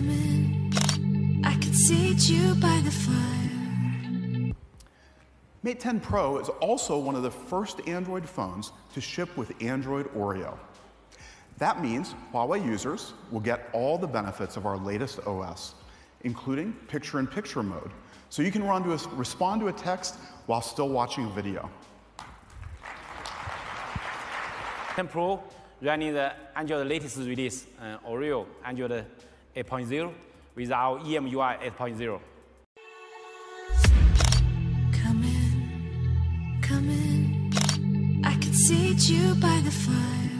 Come in, I could seat you by the fire. Mate 10 Pro is also one of the first Android phones to ship with Android Oreo. That means Huawei users will get all the benefits of our latest OS, including picture-in-picture mode, so you can respond to a text while still watching a video. 10 Pro running the Android latest release, Oreo Android 8.0 with our EMUI 8.0. Come in, I could seat you by the fire.